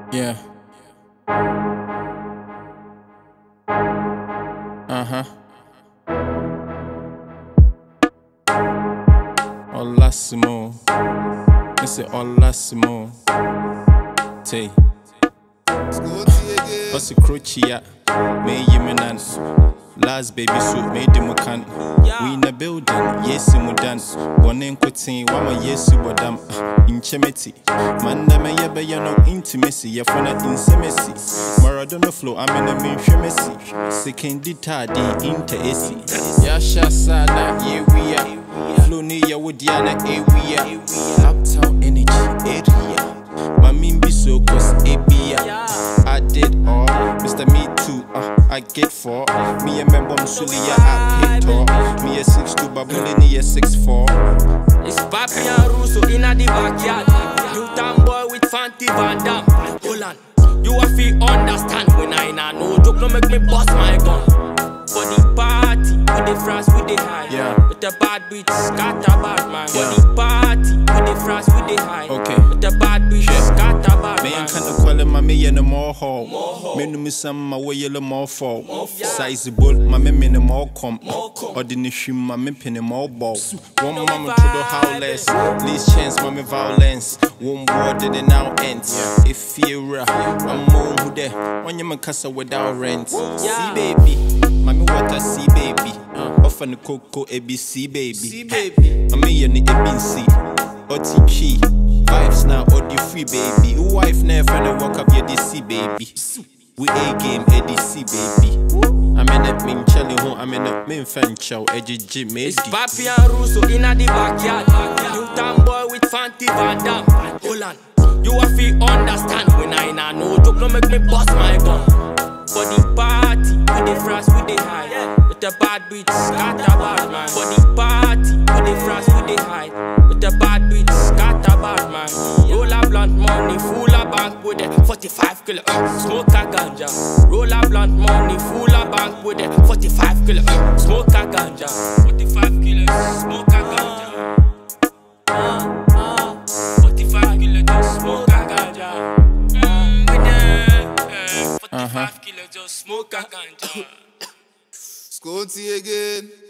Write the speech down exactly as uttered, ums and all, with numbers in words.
Yeah. Uh-huh. Olasimo. I say Olasimo. Tay. What's a crochet? May you menan. Last baby suit made him a can. We in the building, yes, we dance. One in Cotin, one more yes, we dam. Intimity. Manda may be no intimacy, your phone at intimacy. Maradona flow, I'm in a main shemessy. Second dita, the inter esi. Yasha Sada, yeah, we are. Flow near with Diana, eh, we are. Uptown energy, area. My mean be so cause A B A. I did all, Mister Me Too, uh, I get four. Me and member Musulia, I paid talk. Me a six two, Babulini a six four. It's Pappy Larusso in the backyard. New town boy with Fanti Van Dam. Hold on, you a feel understand when I know joke no make me bust my gun. For the party, with the Frass, with the high. Yeah. With the bad bitch, scatter bad man. For the party, with the Frass, with the high. Okay. With the bad bitch, scatter bad man. Me and kinda call him my me and the more hall. Me no miss some my way yellow more fall. Sizable, my me in the more comp. Or the nishi, my me pin him all ball. One mama to the howless. Least chance, mommy violence. One word and it now ends. If you're I'm more who there. When you casa without rent. See baby. Mommy, what I see, baby. Uh, off on the cocoa, A B C, baby. See, baby. I'm in the A B C. O T G. Vibes now, audio free, baby. Wife never finna walk up your D C, baby. We A game, A D C, baby. I'm in a min challenge home, I'm in a min fan chow, A G G, maybe. It's Pappy Larusso in the backyard. New town boy with Fanti Van Dam. Hold on, you a feel understand when I know joke no make me bust my gun. For the party, with the Frass, with the high. With the bad bitch, scatter bad man. For the party, with the Frass, with the high. With the bad bitch, scatter bad man. Roll a blunt money, full a bank with it. forty-five kilo, uh, smoke a ganja. Roll a blunt money, full a bank with it. forty-five kilo, uh, smoke a ganja. forty-five kilo, smoke a ganja. Uh, uh, forty-five kilo, just smoke a ganja. Mm, with the, uh, forty-five kilo, just smoke a ganja. Scotty again.